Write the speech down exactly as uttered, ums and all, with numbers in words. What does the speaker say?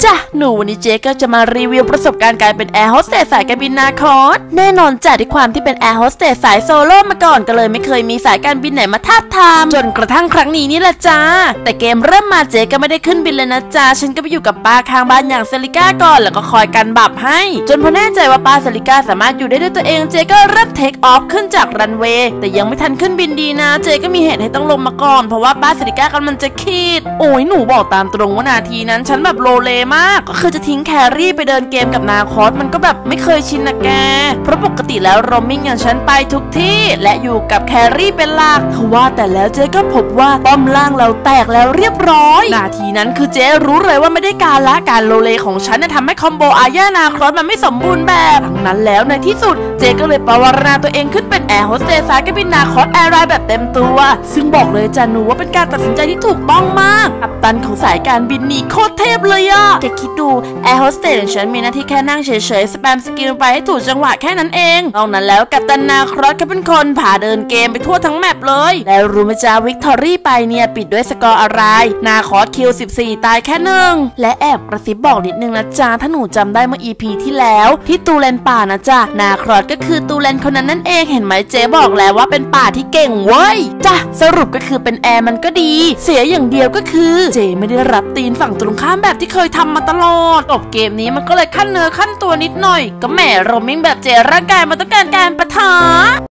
จ้ะหนูวันนี้เจ๊ก็จะมารีวิวประสบการณ์การเป็นแอร์โฮสเตสสายการบินนาคอสแน่นอนจ้ะด้วยความที่เป็นแอร์โฮสเตสสายโซโล่มาก่อนก็เลยไม่เคยมีสายการบินไหนมาทาบทามจนกระทั่งครั้งนี้นี่แหละจ้าแต่เกมเริ่มมาเจ๊ก็ไม่ได้ขึ้นบินเลยนะจ้าฉันก็ไปอยู่กับป้าข้างบ้านอย่างเซลิก้าก่อนแล้วก็คอยกันบับให้จนพอแน่ใจว่าป้าเซลิก้าสามารถอยู่ได้ด้วยตัวเองเจ๊ก็เริ่มเทคออฟขึ้นจากรันเวย์แต่ยังไม่ทันขึ้นบินดีนะเจ๊ก็มีเหตุให้ต้องลงมาก่อนเพราะว่าป้าเซลิก้ากำลังจะขีดโอ้ยหนูบอกตามตรงว่านาทีนั้นฉันแบบโลเลมากก็คือจะทิ้งแครี่ไปเดินเกมกับนาคอสมันก็แบบไม่เคยชินนะแกเพราะปกติแล้วโรมมิ่งอย่างฉันไปทุกที่และอยู่กับแครี่เป็นหลักทว่าแต่แล้วเจ๊ก็พบว่าป้อมล่างเราแตกแล้วเรียบร้อยนาทีนั้นคือเจ๊รู้เลยว่าไม่ได้การละการโลเลของฉันจะทำให้คอมโบอาญานาคอสมันไม่สมบูรณ์แบบดังนั้นแล้วในที่สุดเจ๊ก็เลยปวารณาตัวเองขึ้นเป็นแอร์โฮสเตสสายการบินนาคอสแอร์ไลน์แบบเต็มตัวซึ่งบอกเลยจ้ะหนูว่าเป็นการตัดสินใจที่ถูกต้องมากกัปตันของสายการบินนี้โคตรเทพเลยอะแกคิดดูแอร์โฮสเตสของฉันมีหน้าที่แค่นั่งเฉยๆสแปมสกิลไปให้ถูกจังหวะแค่นั้นเองนอกนั้นแล้วกัปตันนาคอสก็เป็นคนพาเดินเกมไปทั่วทั้งแมปเลยแล้วรู้ไหมจ้าวิกตอรี่ไปเนี่ยปิดด้วยสกอร์อะไรนาคอสคิวสิบสี่ตายแค่หนึ่งและแอบกระซิบบอกนิดนึงนะจ้าถ้าหนูจำได้เมื่อ อี พี ที่แล้วที่ตูเลนป่านะจ้านาคอสก็คือตูเลนคนนั้นนั่นเองเห็นไหมเจ๊บอกแล้วว่าเป็นป่าที่เก่งเว้ยจ้าสรุปก็คือเป็นแอร์มันก็ดีเสียอย่างเดียวก็คือเจ๊ไม่ได้รับตีนฝั่งตรงข้ามแบบที่เคยทำมาตลอดจบเกมนี้มันก็เลยขั้นเนื้อขั้นตัวนิดหน่อยก็แหมโรมมิ่งแบบเจ๊ร่างกายมันต้องการการปะทะ